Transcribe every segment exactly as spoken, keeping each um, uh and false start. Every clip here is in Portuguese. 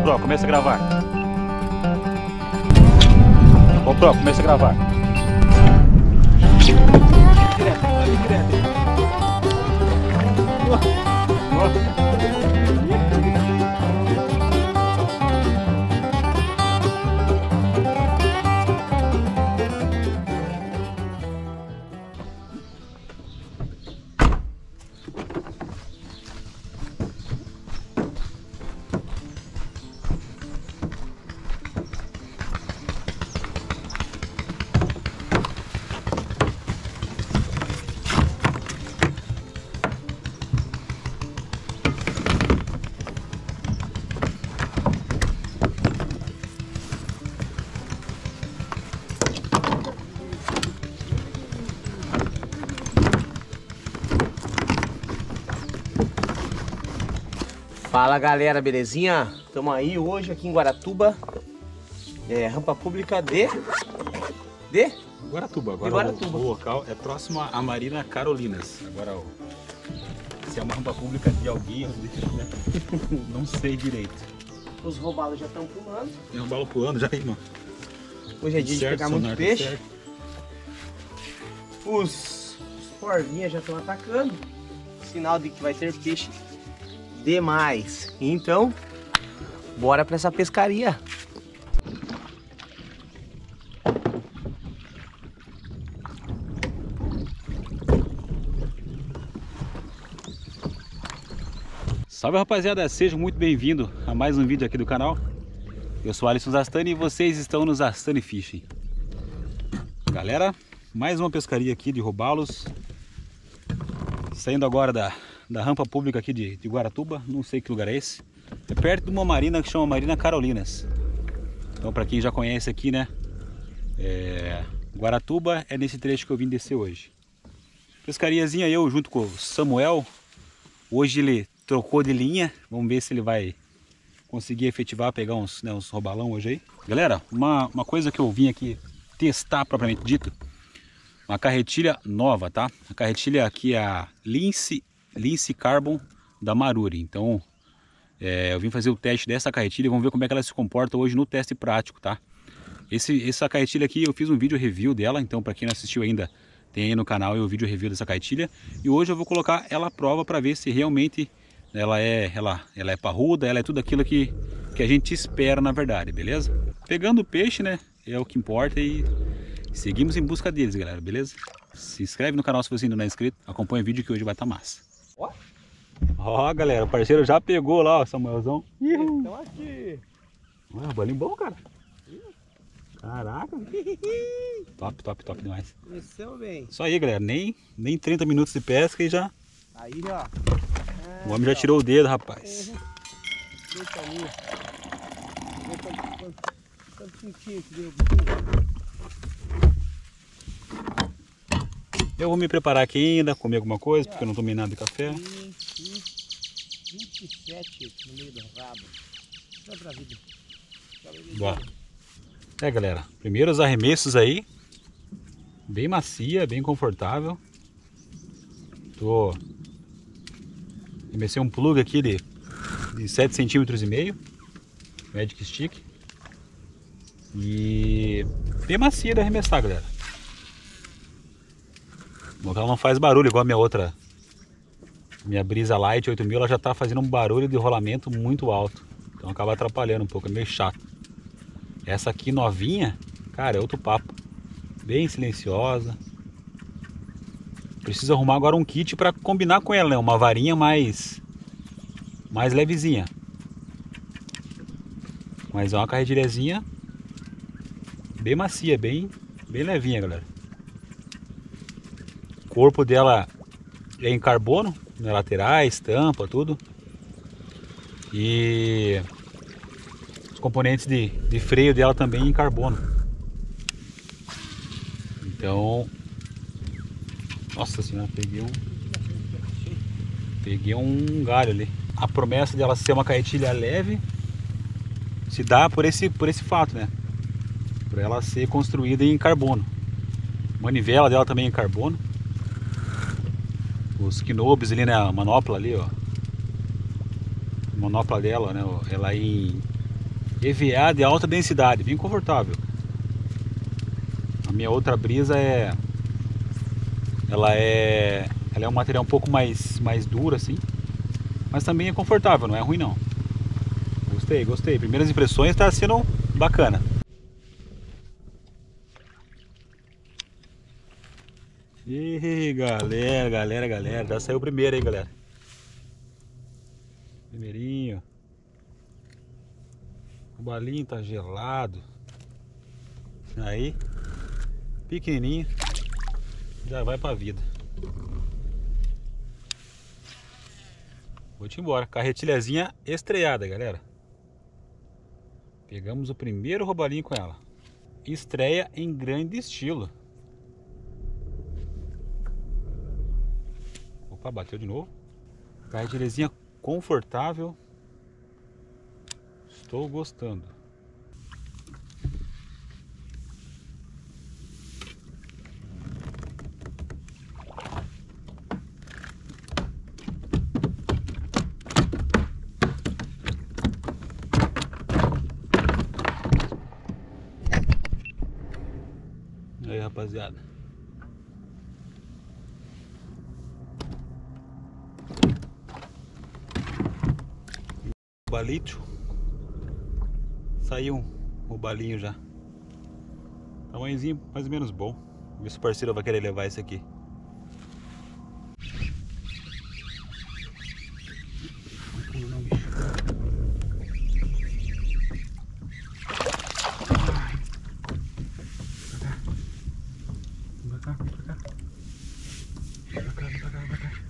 GoPro, começa a gravar. GoPro, começa a gravar. Direto, direto. Fala galera, belezinha? Estamos aí hoje aqui em Guaratuba, é, rampa pública de... de? Guaratuba, agora de Guaratuba. O, o local é próximo à Marina Carolinas. Agora, ó, se é uma rampa pública de alguém, né? Não sei direito. Os robalos já estão pulando. Tem um robalo pulando já aí, mano. Hoje é dia Certo, de pegar muito sonar, peixe. certo. Os, os porvinhas já estão atacando. Sinal de que vai ter peixe demais. Então, bora para essa pescaria. Salve rapaziada, sejam muito bem-vindos a mais um vídeo aqui do canal. Eu sou Alisson Zastani e vocês estão no Zastani Fishing. Galera, mais uma pescaria aqui de robalos. Saindo agora da, da rampa pública aqui de, de Guaratuba, não sei que lugar é esse. É perto de uma marina que chama Marina Carolinas. Então para quem já conhece aqui, né, é, Guaratuba é nesse trecho que eu vim descer hoje. Pescariazinha eu junto com o Samuel. Hoje ele trocou de linha, vamos ver se ele vai conseguir efetivar, pegar uns, né, uns robalão hoje aí. Galera, uma, uma coisa que eu vim aqui testar propriamente dito, uma carretilha nova, tá? A carretilha aqui é a Lince, Lince Carbon da Maruri. Então, é, eu vim fazer o teste dessa carretilha e vamos ver como é que ela se comporta hoje no teste prático, tá? Esse, essa carretilha aqui eu fiz um vídeo review dela, então para quem não assistiu ainda, tem aí no canal o vídeo review dessa carretilha. E hoje eu vou colocar ela à prova para ver se realmente ela é, ela, ela é parruda, ela é tudo aquilo que, que a gente espera na verdade, beleza? Pegando o peixe, né, é o que importa e seguimos em busca deles, galera, beleza? Se inscreve no canal se você ainda não é inscrito, acompanha o vídeo que hoje vai estar massa. Ó, oh, galera, o parceiro já pegou lá, o Samuelzão. Estão aqui. Olha, um bolinho bom, cara. Caraca. Top, top, top demais. Desceu bem. Isso aí, galera, nem, nem trinta minutos de pesca e já... Aí, ó. O homem já tirou o dedo, rapaz. Uhum. Deixa ali. Quanto centinho que deu? Eu vou me preparar aqui ainda, comer alguma coisa, porque eu não tomei nada de café. vinte, vinte e sete no meio do rabo. Dá pra vida. Bora. É, galera, primeiros arremessos aí. Bem macia, bem confortável. Tô... Comecei um plug aqui de, de sete centímetros e meio. Magic Stick. E bem macia de arremessar, galera. Bom, ela não faz barulho igual a minha outra. Minha Brisa Light oito mil, ela já tá fazendo um barulho de rolamento muito alto. Então acaba atrapalhando um pouco, é meio chato. Essa aqui novinha, cara, é outro papo. Bem silenciosa. Preciso arrumar agora um kit para combinar com ela, né? Uma varinha mais, mais levezinha. Mas é uma carretilhazinha bem macia, bem, bem levinha, galera. O corpo dela é em carbono, né? Laterais, tampa, tudo. E os componentes de, de freio dela também em carbono. Então... Nossa senhora, peguei um... Peguei um galho ali. A promessa dela ser uma carretilha leve se dá por esse, por esse fato, né? Por ela ser construída em carbono. A manivela dela também é em carbono. Os knobs ali, né? A manopla ali, ó. A manopla dela, né? Ela é em, eveada e alta densidade, bem confortável. A minha outra brisa é ela é ela é um material um pouco mais mais duro assim, mas também é confortável, não é ruim não. Gostei, gostei. Primeiras impressões, está sendo bacana. E galera, galera, galera, já saiu o primeiro aí, galera. Primeirinho. O balinho tá gelado. Aí, pequenininho, já vai pra vida. Vou-te embora. Carretilhazinha estreada, galera. Pegamos o primeiro robalinho com ela. Estreia em grande estilo. Opa, bateu de novo. Carretilhazinha confortável. Estou gostando. Aí, rapaziada. Balito. Saiu um balinho já. Tamanhozinho mais ou menos bom. Ver se o parceiro vai querer levar esse aqui. Não, bicho. Vem pra cá, vem pra cá. Vem pra cá, vem pra cá, vem pra cá.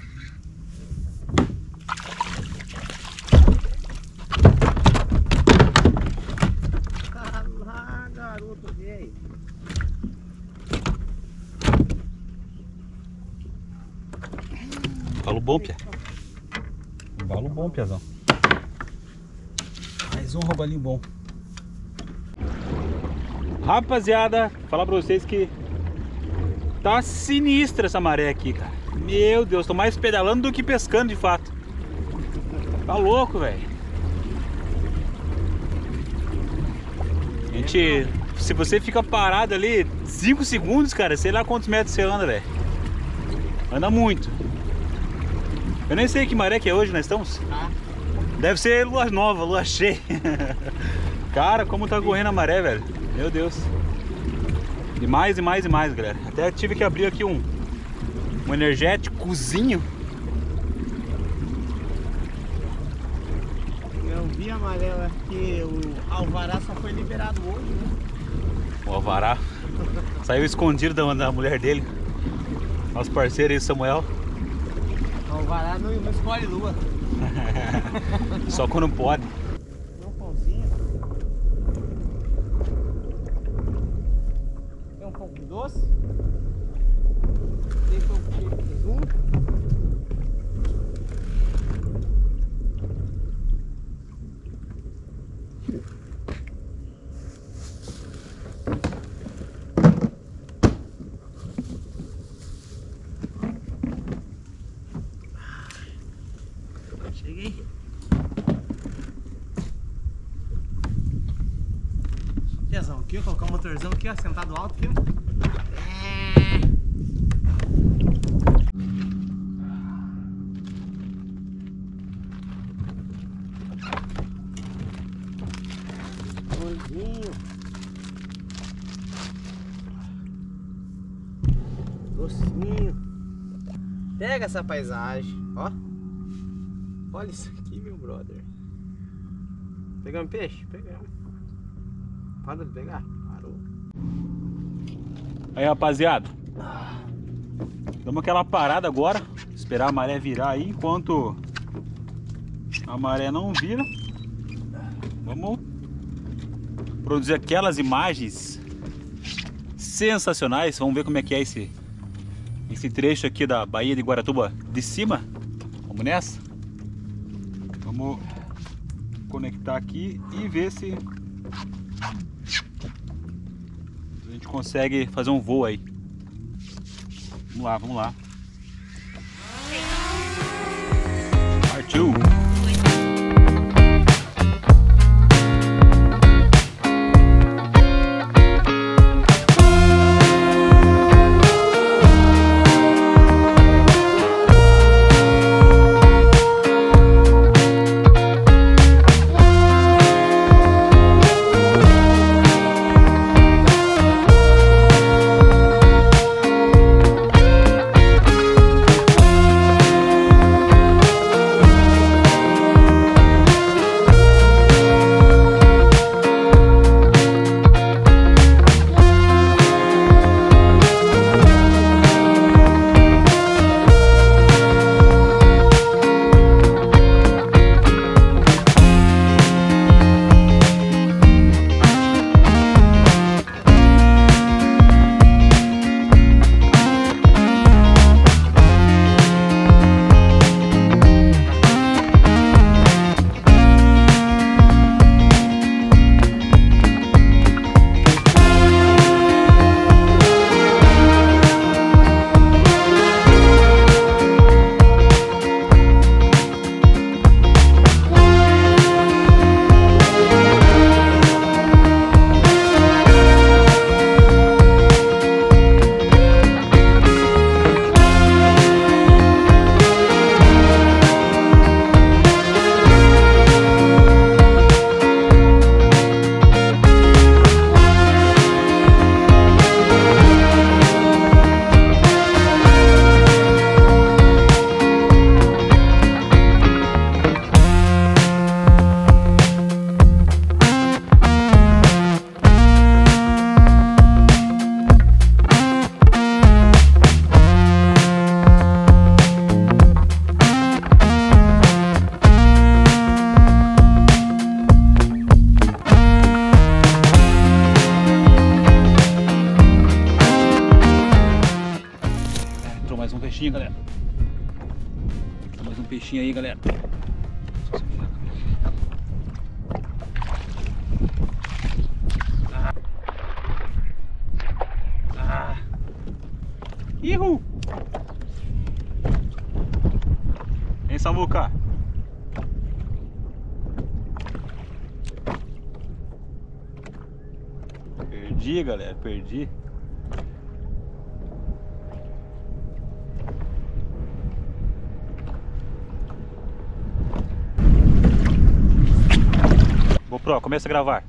Ah, garoto, velho. Embalo bom, Pia. Embalo bom, Piazão. Mais um robalinho bom. Rapaziada, falar pra vocês que tá sinistra essa maré aqui, cara. Meu Deus, tô mais pedalando do que pescando de fato. Tá louco, velho. A gente, se você fica parado ali cinco segundos, cara, sei lá quantos metros você anda, velho. Anda muito. Eu nem sei que maré que é hoje, nós estamos. Ah. Deve ser lua nova, lua cheia. Cara, como tá correndo a maré, velho. Meu Deus. E mais, e mais, e mais, galera. Até tive que abrir aqui um, um energéticozinho. Eu vi a amarela que o alvará só foi liberado hoje, né? O alvará saiu escondido da, da mulher dele. Nosso parceiro aí, Samuel. O alvará não, não escolhe lua. Só quando pode. Não pãozinho. Tem um pouco de doce. Tem um pouco de presunto. Cheguei. Piazão, aqui, vou colocar o motorzão aqui, ó, sentado alto aqui, ó. Bonzinho. Docinho. Pega essa paisagem, ó. Olha isso aqui, meu brother. Pegamos peixe? Pegamos. Pode pegar? Parou. Aí, rapaziada. Damos aquela parada agora. Esperar a maré virar aí. Enquanto a maré não vira, vamos produzir aquelas imagens sensacionais. Vamos ver como é que é esse, esse trecho aqui da Baía de Guaratuba de cima. Vamos nessa? Vamos conectar aqui e ver se a gente consegue fazer um voo aí. Vamos lá, vamos lá. Partiu! peixinho, galera. Mais um peixinho aí, galera. Ah. Ihu! Vem, Samuca. Perdi, galera, perdi. GoPro, começa a gravar.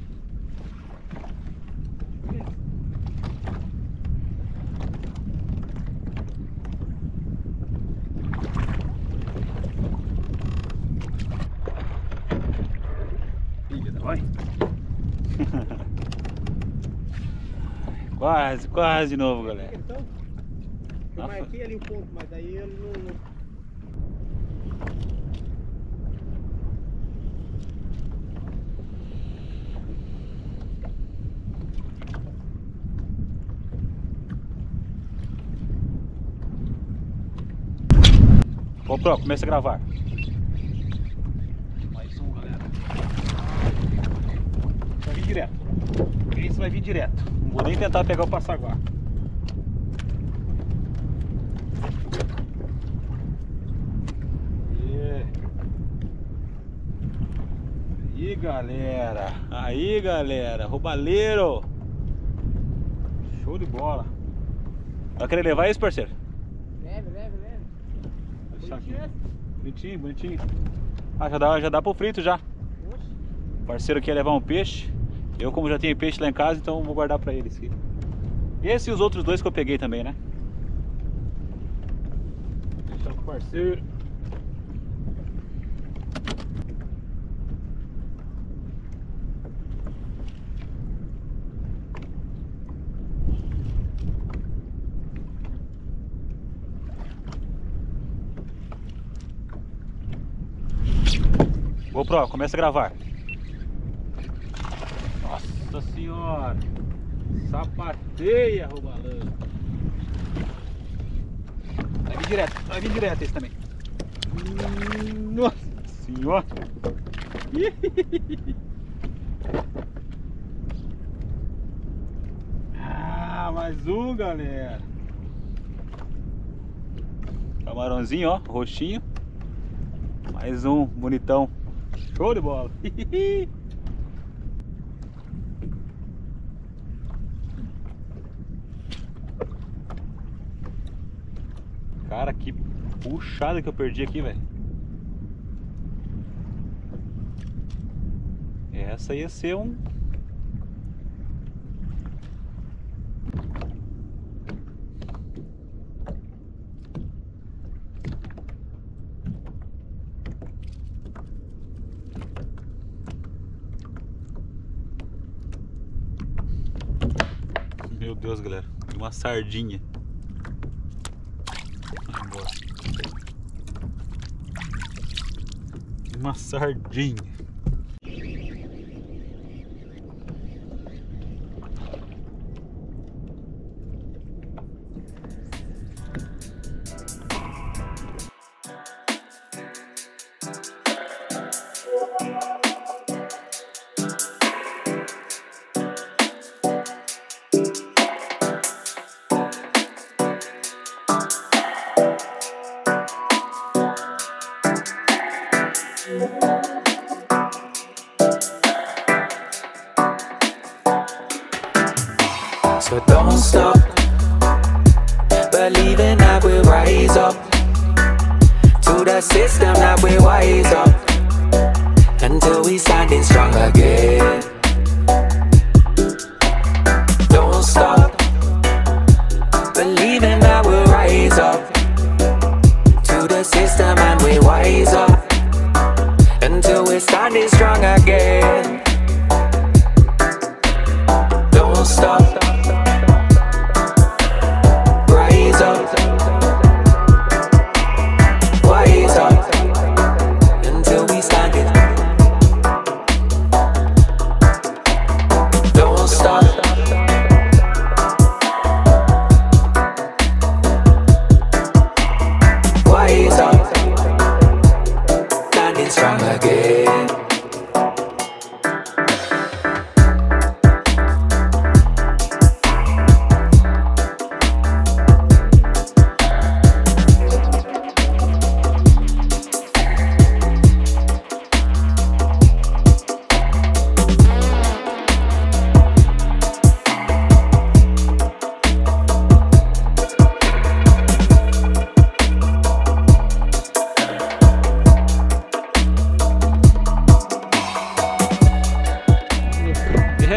Filha da mãe. Quase, quase de novo, galera. Então, eu marquei ali o ponto, mas daí ele não... não... GoPro, começa a gravar. Mais um, galera. Vai vir direto. Esse vai vir direto. Não vou nem tentar pegar o passaguá. E... Aí, galera. Aí, galera. Roubaleiro. Show de bola. Vai querer levar isso, parceiro? Leve, leve, leve. Deixa aqui. Bonitinho, bonitinho. Ah, já dá, já dá pro frito já. Oxe. O parceiro quer levar um peixe. Eu, como já tenho peixe lá em casa, então vou guardar pra ele esse. Esse e os outros dois que eu peguei também, né? Deixa com o parceiro. GoPro, começa a gravar. Nossa senhora! Sapateia, roubalando. Vai vir direto, vai vir direto esse também. Nossa senhora! Ah, mais um, galera. Camarãozinho, ó, roxinho. Mais um, bonitão. Show de bola! Cara, que puxada que eu perdi aqui, velho. Essa ia ser um... Meu Deus, galera. Uma sardinha. Uma sardinha. So don't stop believing that we'll rise up to the system that we wise up until we standing strong again. Don't stop believing that we'll rise up to the system and we wise up until we standing strong again. Don't stop.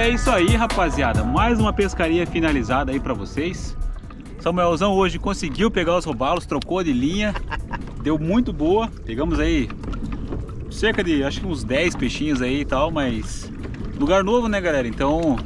é isso aí, rapaziada. Mais uma pescaria finalizada aí pra vocês. Samuelzão hoje conseguiu pegar os robalos, trocou de linha. Deu muito boa. Pegamos aí cerca de, acho que uns dez peixinhos aí e tal, mas lugar novo, né, galera? Então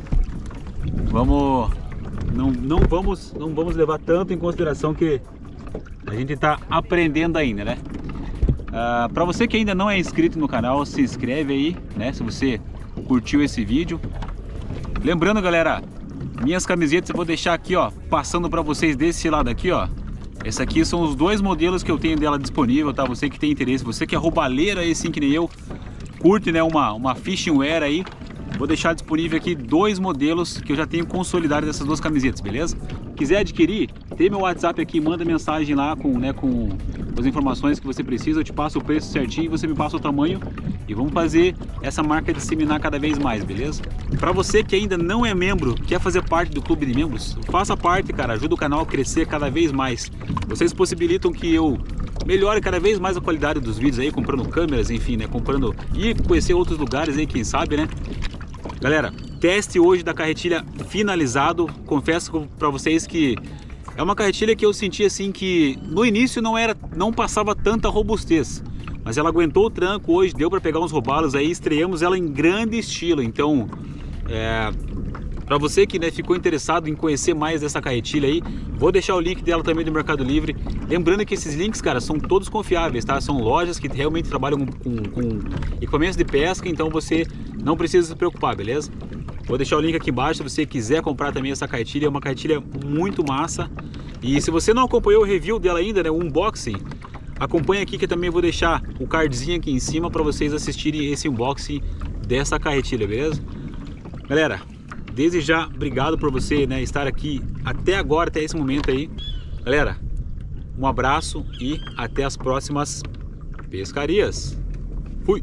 vamos não, não vamos não vamos levar tanto em consideração que a gente tá aprendendo ainda, né? Uh, para você que ainda não é inscrito no canal, se inscreve aí, né? Se você curtiu esse vídeo. Lembrando, galera, minhas camisetas eu vou deixar aqui, ó, passando para vocês desse lado aqui, ó. Esse aqui são os dois modelos que eu tenho dela disponível, tá? Você que tem interesse, você que é roubaleiro aí, assim que nem eu, curte, né, uma, uma fishing wear aí, vou deixar disponível aqui dois modelos que eu já tenho consolidado dessas duas camisetas, beleza? Quiser adquirir, tem meu WhatsApp aqui, manda mensagem lá com, né, com as informações que você precisa, eu te passo o preço certinho, você me passa o tamanho e vamos fazer essa marca disseminar cada vez mais, beleza? Para você que ainda não é membro, quer fazer parte do clube de membros, faça parte, cara, ajuda o canal a crescer cada vez mais. Vocês possibilitam que eu melhore cada vez mais a qualidade dos vídeos aí, comprando câmeras, enfim, né, comprando e conhecer outros lugares aí, quem sabe, né? Galera, teste hoje da carretilha finalizado. Confesso para vocês que é uma carretilha que eu senti assim que no início não era, não passava tanta robustez, mas ela aguentou o tranco hoje, deu para pegar uns robalos aí, estreamos ela em grande estilo. Então, é, para você que, né, ficou interessado em conhecer mais dessa carretilha aí, vou deixar o link dela também do Mercado Livre. Lembrando que esses links, cara, são todos confiáveis, tá? São lojas que realmente trabalham com, com equipamentos de pesca, então você não precisa se preocupar, beleza? Vou deixar o link aqui embaixo se você quiser comprar também essa carretilha. É uma carretilha muito massa. E se você não acompanhou o review dela ainda, né, o unboxing, acompanha aqui que eu também vou deixar o cardzinho aqui em cima para vocês assistirem esse unboxing dessa carretilha, beleza? Galera, desde já, obrigado por você, né, estar aqui até agora, até esse momento aí. Galera, um abraço e até as próximas pescarias. Fui!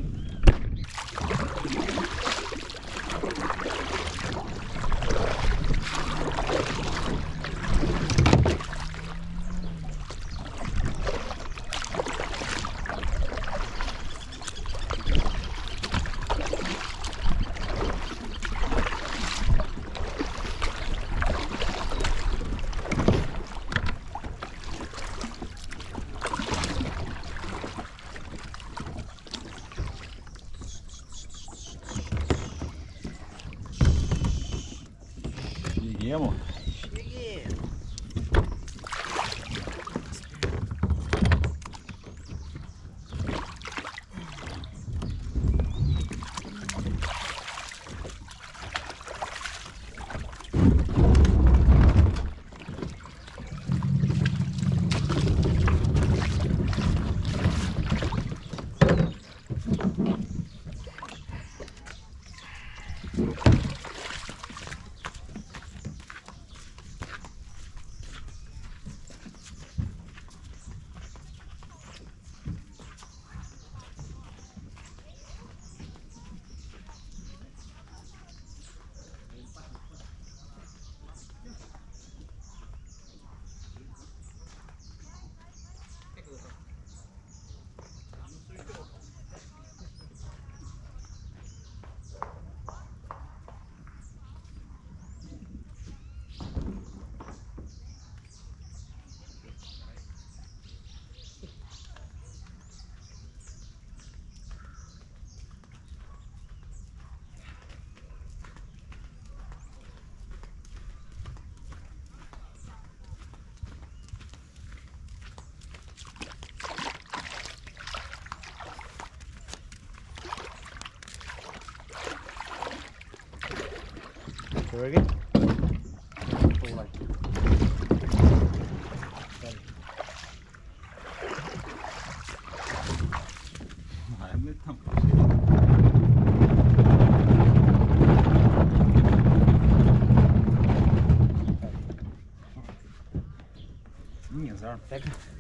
Cheguemos. Cheguei. Again? Minhas armas. Pega.